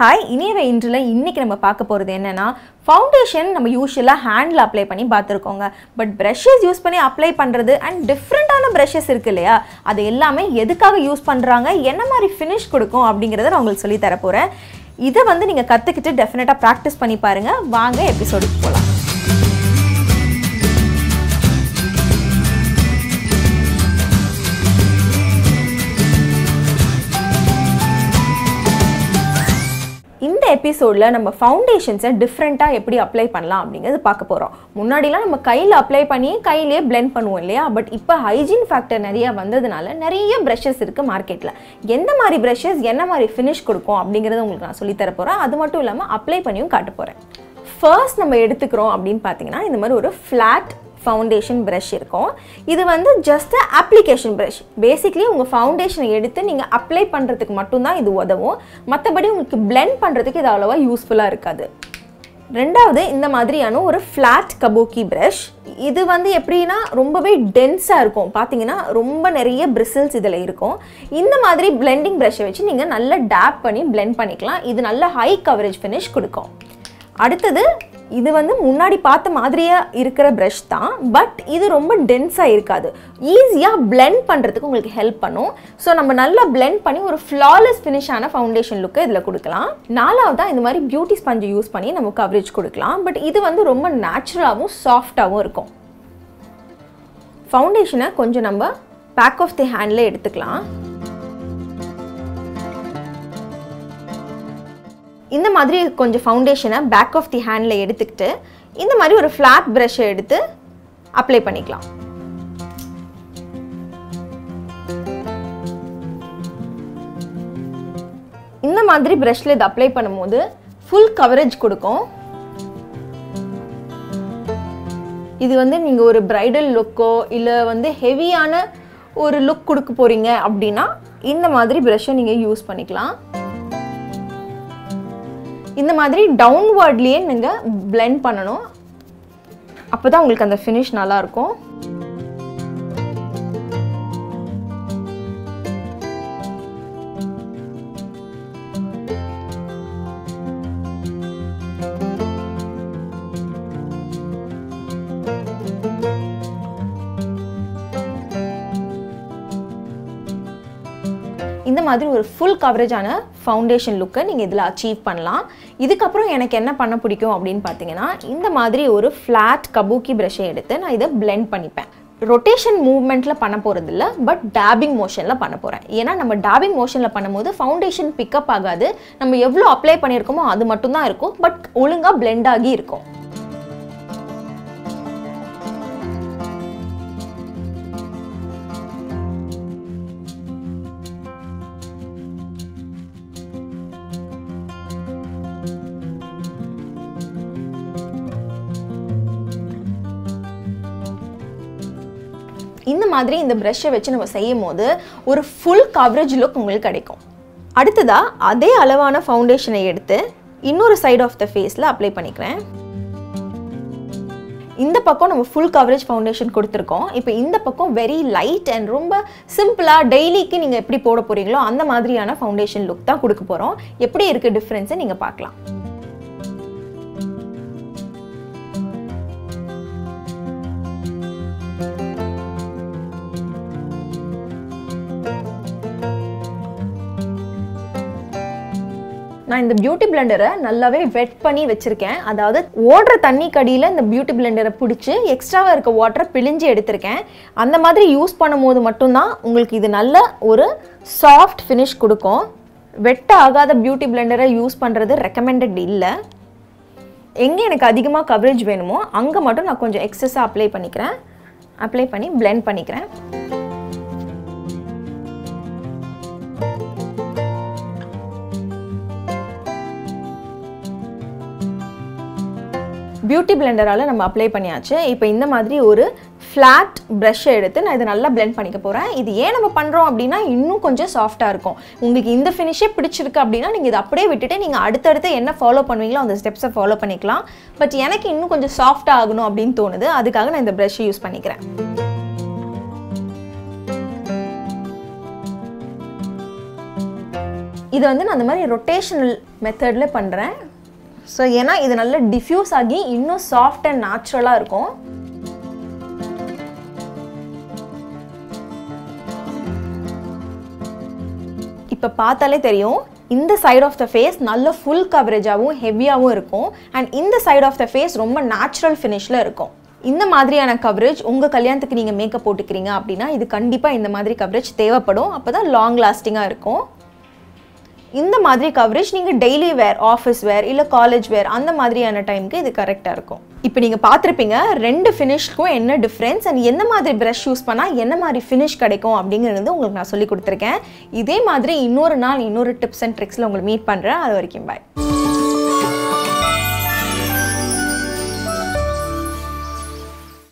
Hi, Iniyavai Indru இன்னைக்கு நம்ம பார்க்க போறது என்னன்னா foundation நம்ம யூசுவலா ஹேண்ட்ல அப்ளை பண்ணி பாத்துறோங்க பட் brushes யூஸ் பண்ணி அப்ளை பண்றது and டிஃபரண்டான brushes இருக்கு இல்லையா அது எல்லாமே எதுக்காக யூஸ் பண்றாங்க என்ன மாதிரி finish கொடுக்கும் அப்படிங்கறத நான் உங்களுக்கு சொல்லி தர போறேன் இத வந்து நீங்க கத்துக்கிட்டு டெஃபினட்டா பிராக்டீஸ் பண்ணி பாருங்க வாங்க எபிசோடுக்கு போலாம் இந்த எபிசோட்ல நம்ம ஃபவுண்டேஷன்ஸை டிஃபரண்டா எப்படி அப்ளை பண்ணலாம் அப்படிங்கிறது பார்க்க போறோம். முன்னாடிலாம் நம்ம கையில அப்ளை பண்ணி கையிலேயே blend பண்ணுவோம் இல்லையா பட் இப்போ ஹைஜீன் ஃபேக்டர் நிறைய வந்ததனால நிறைய பிரஷஸ் இருக்கு மார்க்கெட்ல. எந்த மாதிரி பிரஷஸ் என்ன மாதிரி finish கொடுக்கும் அப்படிங்கறத உங்களுக்கு நான் சொல்லி தர போறேன். அது மட்டும் இல்லாம அப்ளை பண்ணியும் காட்ட போறேன். ஃபர்ஸ்ட் நம்ம எடுத்துக்கிறோம் அப்படினு பாத்தீங்கன்னா இந்த மாதிரி ஒரு flat foundation brush இருக்கும். இது வந்து just application brush. Basically உங்க foundation எடுத்து நீங்க அப்ளை பண்றதுக்கு மட்டும் தான் இது உதவும். மத்தபடி உங்களுக்கு blend பண்றதுக்கு இது அவ்வளவா யூஸ்ஃபுல்லா இருக்காது. ரெண்டாவது இந்த மாதிரியான ஒரு flat kabuki brush. இது வந்து எப்படினா ரொம்பவே டென்ஸா இருக்கும். பாத்தீங்கன்னா ரொம்ப நிறைய bristles இதல இருக்கும். இந்த மாதிரி blending brush வச்சு நீங்க நல்லா dab பண்ணி blend பண்ணிக்கலாம். இது நல்ல high coverage finish கொடுக்கும். அடுத்தது இது வந்து முன்னாடி பார்த்த மாதிரியே இருக்கிற brush தான் பட் இது ரொம்ப டென்ஸா இருக்காது ஈஸியா blend பண்றதுக்கு உங்களுக்கு ஹெல்ப் பண்ணும் சோ நம்ம நல்லா blend பண்ணி ஒரு flawless finish ஆன ஃபவுண்டேஷன் லுக் இதல கொடுக்கலாம் நாலாவதா இந்த மாதிரி பியூட்டி ஸ்பஞ்ச் யூஸ் பண்ணி நம்ம கவரேஜ் கொடுக்கலாம் பட் இது வந்து ரொம்ப நேச்சுரலாவும் சாஃப்ட்டாவும் இருக்கும் ஃபவுண்டேஷனை கொஞ்சம் நம்ம பேக் ஆஃப் தி ஹேண்ட்ல எடுத்துக்கலாம் இந்த மாதிரி கொஞ்சம் ஃபவுண்டேஷனை பேக் ஆஃப் தி ஹேண்ட்ல எடுத்துக்கிட்டு இந்த மாதிரி ஒரு flat brush எடுத்து அப்ளை பண்ணிக்கலாம் இந்த மாதிரி பிரஷ்ல இத அப்ளை பண்ணும்போது full coverage கொடுக்கும் இது வந்து நீங்க ஒரு bridal லுக்கோ இல்ல வந்து ஹெவியான ஒரு லுக் கொடுக்க போறீங்க அப்படினா இந்த மாதிரி பிரஷ்ஷை நீங்க யூஸ் பண்ணிக்கலாம் இந்த மாதிரி டவுன்வர்ட்லயே நீங்க blend பண்ணனும் அப்பதான் உங்களுக்கு அந்த finish நல்லா இருக்கும் இந்த மாதிரி ஒரு full coverage ஆன ஃபவுண்டேஷன் லுக்கை நீங்க இதல அச்சீவ் பண்ணலாம் இதுக்கு அப்புறம் எனக்கு என்ன பண்ண பிடிக்கும் அப்படினு பாத்தீங்கன்னா இந்த மாதிரி ஒரு flat kabuki brush எடுத்து நான் இத blend பண்ணிப்பேன் ரொட்டேஷன் மூவ்மென்ட்ல பண்ண போறது இல்ல பட் dabbing motionல பண்ண போறேன் ஏனா நம்ம dabbing motionல பண்ணும்போது ஃபவுண்டேஷன் பிக் அப் ஆகாது நம்ம எவ்வளவு அப்ளை பண்ணிருக்கோமோ அது மட்டும் தான் இருக்கும் பட் ஒழுங்கா blend ஆகி இருக்கும் இந்த மாதிரி இந்த பிரஷ்ஷை வச்சு நம்ம செய்யும்போது ஒரு full coverage look உங்களுக்கு கிடைக்கும் அடுத்ததா அதே அளவான ஃபவுண்டேஷனை எடுத்து இன்னொரு சைடு ஆஃப் தி ஃபேஸ்ல அப்ளை பண்ணிக்கிறேன் இந்த பக்கம் நம்ம full coverage ஃபவுண்டேஷன் கொடுத்திருக்கோம் இப்போ இந்த பக்கம் very light and ரொம்ப சிம்பிளா டெய்லிக்கு நீங்க எப்படி போட போறீங்களோ அந்த மாதிரியான ஃபவுண்டேஷன் லுக் தான் கொடுக்க போறோம் எப்படி இருக்கு டிஃபரன்ஸ் நீங்க பார்க்கலாம் நான் இந்த பியூட்டி பிளெண்டரை நல்லாவே வெட் பண்ணி வச்சிருக்கேன் அதாவது ஓடுற தண்ணி கடியில இந்த பியூட்டி பிளெண்டரை பிடிச்சு எக்ஸ்ட்ராவா இருக்க வாட்டரை பிழிஞ்சு எடுத்துர்க்கேன் அந்த மாதிரி யூஸ் பண்ணும்போது மட்டும் தான் உங்களுக்கு இது நல்ல ஒரு சாஃப்ட் finish கொடுக்கும் வெட் ஆகாத பியூட்டி பிளெண்டரை யூஸ் பண்றது ரெக்கமெண்டட் இல்ல எங்க எனக்கு அதிகமா கவரேஜ் வேணுமோ அங்க மட்டும் நான் கொஞ்சம் எக்ஸஸா அப்ளை பண்ணிக்கிறேன் அப்ளை பண்ணி blend பண்ணிக்கிறேன் பியூட்டி பிளெண்டரால நம்ம அப்ளை பண்ணியாச்சு இப்போ இந்த மாதிரி ஒரு flat brush எடுத்து நான் இத நல்லா blend பண்ணிக்க போறேன் இது ஏன் நம்ம பண்றோம் அப்படினா இன்னும் கொஞ்சம் சாஃப்ட்டா இருக்கும் உங்களுக்கு இந்த finish பிடிச்சிருக்கு அப்படினா நீங்க இத அப்படியே விட்டுட்டு நீங்க அடுத்து என்ன ஃபாலோ பண்ணுவீங்களோ அந்த ஸ்டெப்ஸை ஃபாலோ பண்ணிக்கலாம் பட் எனக்கு இன்னும் கொஞ்சம் சாஃப்ட்டா ஆகணும் அப்படினு தோணுது அதுக்காக நான் இந்த brush யூஸ் பண்ணிக்கிறேன் இது வந்து நான் அந்த மாதிரி ரொட்டேஷனல் மெத்தடில் பண்ணுறேன். ஸோ ஏன்னா இது நல்லா டிஃப்யூஸ் ஆகி இன்னும் சாஃப்ட் அண்ட் நேச்சுரலாக இருக்கும். இப்போ பார்த்தாலே தெரியும் இந்த சைட் ஆஃப் த ஃபேஸ் நல்ல ஃபுல் கவரேஜாகவும் ஹெவியாகவும் இருக்கும். அண்ட் இந்த சைட் ஆஃப் த ஃபேஸ் ரொம்ப நேச்சுரல் ஃபினிஷில் இருக்கும். இந்த மாதிரியான கவரேஜ் உங்கள் கல்யாணத்துக்கு நீங்கள் மேக்கப் போட்டுக்கிறீங்க அப்படின்னா இது கண்டிப்பாக இந்த மாதிரி கவரேஜ் தேவைப்படும். அப்போ தான் லாங் லாஸ்டிங்காக இருக்கும். இந்த மாதிரி கவரேஜ் நீங்கள் டெய்லி வேர், ஆஃபீஸ் வேர் இல்லை காலேஜ் வேர் அந்த மாதிரியான டைமுக்கு இது கரெக்டாக இருக்கும். இப்போ நீங்கள் பார்த்துருப்பீங்க 2 ஃபினிஷ்க்கும் என்ன டிஃப்ரென்ஸ் அண்ட் எந்த மாதிரி ப்ரஷ் யூஸ் பண்ணால் என்ன மாதிரி ஃபினிஷ் கிடைக்கும் அப்படிங்கிறது உங்களுக்கு நான் சொல்லி கொடுத்துருக்கேன். இதே மாதிரி இன்னொரு நாள் இன்னொரு டிப்ஸ் அண்ட் ட்ரிக்ஸில் உங்களை மீட் பண்ணுறேன். அது வரைக்கும் பாய்.